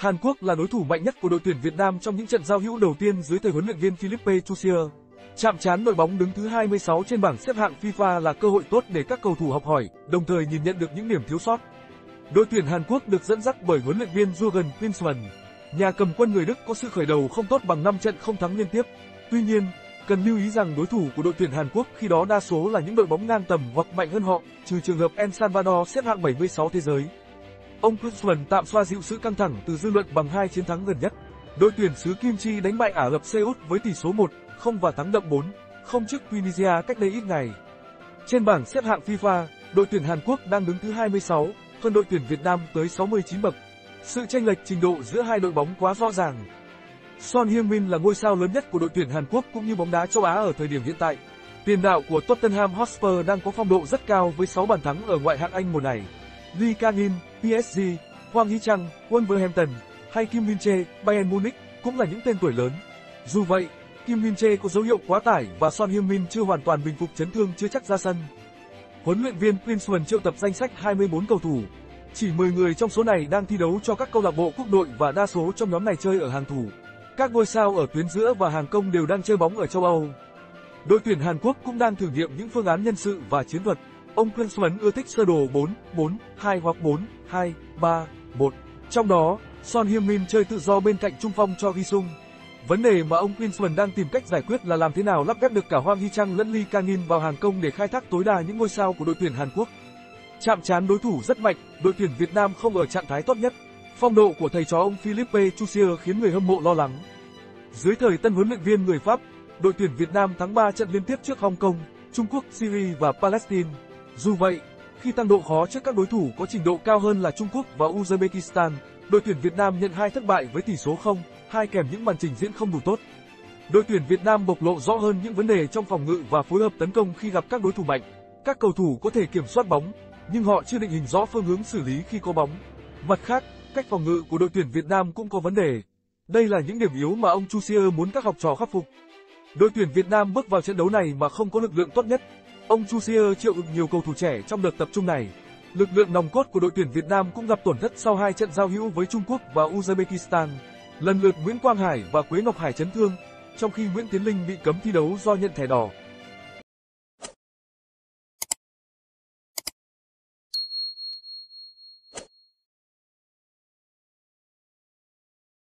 Hàn Quốc là đối thủ mạnh nhất của đội tuyển Việt Nam trong những trận giao hữu đầu tiên dưới thời huấn luyện viên Philippe Chusier. Chạm trán đội bóng đứng thứ 26 trên bảng xếp hạng FIFA là cơ hội tốt để các cầu thủ học hỏi, đồng thời nhìn nhận được những điểm thiếu sót. Đội tuyển Hàn Quốc được dẫn dắt bởi huấn luyện viên Jürgen Klinsmann. Nhà cầm quân người Đức có sự khởi đầu không tốt bằng 5 trận không thắng liên tiếp. Tuy nhiên, cần lưu ý rằng đối thủ của đội tuyển Hàn Quốc khi đó đa số là những đội bóng ngang tầm hoặc mạnh hơn họ, trừ trường hợp El Salvador xếp hạng 76 thế giới. Ông Klinsmann tạm xoa dịu sự căng thẳng từ dư luận bằng 2 chiến thắng gần nhất. Đội tuyển xứ Kim Chi đánh bại Ả Rập Xê Út với tỷ số 1-0 và thắng đậm 4-0 trước Tunisia cách đây ít ngày. Trên bảng xếp hạng FIFA, đội tuyển Hàn Quốc đang đứng thứ 26, hơn đội tuyển Việt Nam tới 69 bậc. Sự chênh lệch trình độ giữa hai đội bóng quá rõ ràng. Son Heung-min là ngôi sao lớn nhất của đội tuyển Hàn Quốc cũng như bóng đá châu Á ở thời điểm hiện tại. Tiền đạo của Tottenham Hotspur đang có phong độ rất cao với 6 bàn thắng ở ngoại hạng Anh mùa này. Lee Kang-in, PSG, Hwang Hee-chang, Wolverhampton, hay Kim Min-jae, Bayern Munich cũng là những tên tuổi lớn. Dù vậy, Kim Min-jae có dấu hiệu quá tải và Son Heung-min chưa hoàn toàn bình phục chấn thương chưa chắc ra sân. Huấn luyện viên Klinsmann triệu tập danh sách 24 cầu thủ. Chỉ 10 người trong số này đang thi đấu cho các câu lạc bộ quốc đội và đa số trong nhóm này chơi ở hàng thủ. Các ngôi sao ở tuyến giữa và hàng công đều đang chơi bóng ở châu Âu. Đội tuyển Hàn Quốc cũng đang thử nghiệm những phương án nhân sự và chiến thuật. Ông Klinsmann ưa thích sơ đồ 4-4-2 hoặc 4-2-3-1. Trong đó, Son Heung-min chơi tự do bên cạnh trung phong Cho Gi-sung. Vấn đề mà ông Klinsmann đang tìm cách giải quyết là làm thế nào lắp ghép được cả Hwang Hee-chang lẫn Lee Kang-in vào hàng công để khai thác tối đa những ngôi sao của đội tuyển Hàn Quốc. Chạm trán đối thủ rất mạnh, đội tuyển Việt Nam không ở trạng thái tốt nhất. Phong độ của thầy trò ông Philippe Chusier khiến người hâm mộ lo lắng. Dưới thời tân huấn luyện viên người Pháp, đội tuyển Việt Nam thắng 3 trận liên tiếp trước Hong Kong, Trung Quốc, Syria và Palestine. Dù vậy, khi tăng độ khó trước các đối thủ có trình độ cao hơn là Trung Quốc và Uzbekistan, đội tuyển Việt Nam nhận 2 thất bại với tỷ số 0-2 kèm những màn trình diễn không đủ tốt. Đội tuyển Việt Nam bộc lộ rõ hơn những vấn đề trong phòng ngự và phối hợp tấn công khi gặp các đối thủ mạnh. Các cầu thủ có thể kiểm soát bóng, nhưng họ chưa định hình rõ phương hướng xử lý khi có bóng. Mặt khác, cách phòng ngự của đội tuyển Việt Nam cũng có vấn đề. Đây là những điểm yếu mà ông Chusier muốn các học trò khắc phục. Đội tuyển Việt Nam bước vào trận đấu này mà không có lực lượng tốt nhất. Ông Chusier triệu tập nhiều cầu thủ trẻ trong đợt tập trung này. Lực lượng nòng cốt của đội tuyển Việt Nam cũng gặp tổn thất sau 2 trận giao hữu với Trung Quốc và Uzbekistan. Lần lượt Nguyễn Quang Hải và Quế Ngọc Hải chấn thương, trong khi Nguyễn Tiến Linh bị cấm thi đấu do nhận thẻ đỏ.